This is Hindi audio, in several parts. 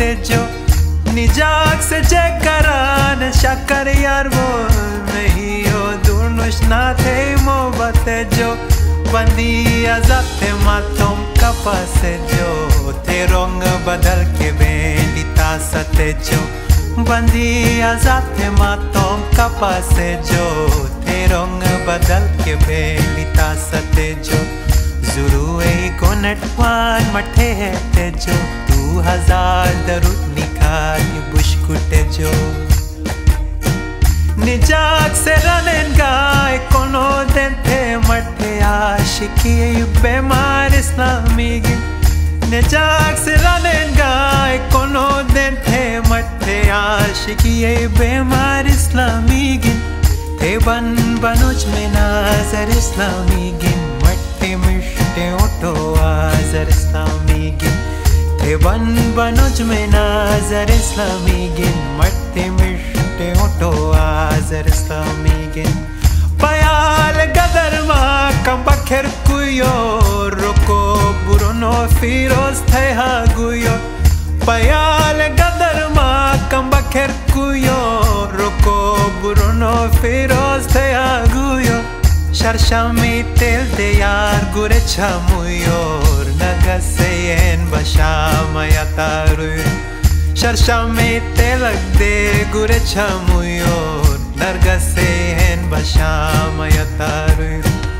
जो निजाक से जगरान शकर यार वो नहीं हो दुर्नुश ना थे मोहब्बत जो बंदी आजाते मातम कपास जो थे रंग बदल के बेलिता सते जो बंदी आजाते मातम कपास जो थे रंग बदल के बेलिता सते जो जुरुए को नटवान मठे है जो 2000 दरुद निकाल बुशकुटे जो निजाक से रनन गाय कोनो दिन थे मठे आशिकी बेमार इस्लामी गिन निजाक से रनन गाय कोनो दिन थे मठे आशिकी बेमार इस्लामी गिन थे बन बनुज में नाजर इस्लामी गिन मठे मिश्ते ओटो आजर इस्लामी गिन थे बन बनुज में नाजर इस्लामी गिन मठे मिश्ते ओटो आजर इस्लामी गिन पयाल गदर मा कम बखेर कुयो रुको बुरनो फिरोज थे हा गुयो पयाल गदर मा कम बखेर कुयो रुको बुरनो फिरोज थे हा गुयो शर्शमी तेल दे यार गुरे छमुयोर नगसेन बशामया तारु शर्शमी तेलक दे गुरे छमुयोर नरगसेन बशामया तारु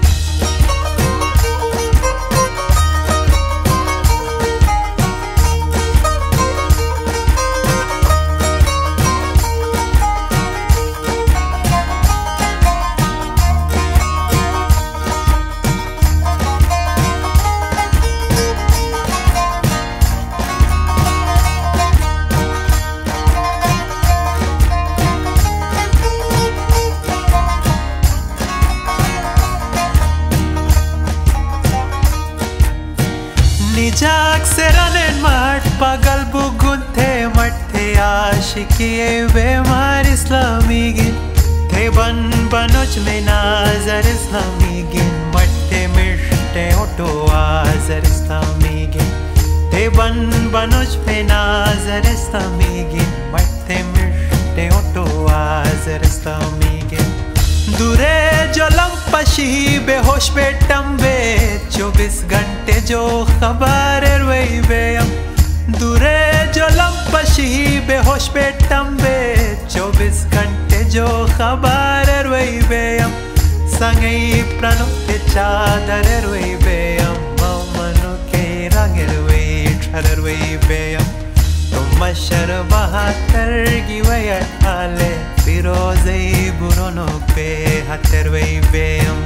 निजाक से रनन मठ पागल बुगुन थे मठ थे आशिकी बेमार इस्लामी गिन थे बन बनुज में नाजर इस्लामी गिन मठ थे मिश्ते ओटो आजर इस्लामी गिन थे बन बनुज में नाजर इस्लामी गिन मठ थे मिश्ते ओटो आजर इस्लामी गिन दूरे जो लंपशी बेहोश बेटम्बे 24 घंटे जो खबर वही बेयम दूरे जो लंपशी बेहोश बेटम्बे 24 घंटे जो खबर वही बेयम संगई प्रणो के चादर वही बेयम मनु के रंग वही ठर वही बेयम मशर बहातर की वयठाले फिरोजे बुरोनो पे हतर वही बेयम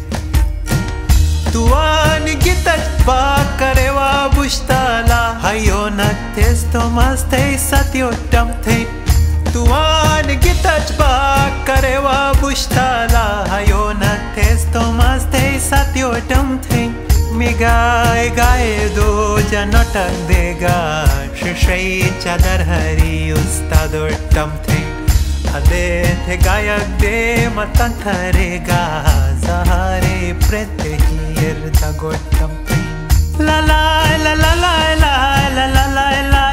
तुआन गितच बा करे वा बुश्ताला हायो नक्तेस तो मस्ते सत्यो टम थे तुआन गितच बा करे वा बुश्ताला हायो नक्तेस तो मस्ते सत्यो टम थे मिगाए गाए दो जनटक देगा शिशई चादर हरी उस्ताद टम थे अदे थे गायक दे मतन थरेगा सहारे प्रेत हीर दगोटम थे ला ला ला ला ला ला ला ला ला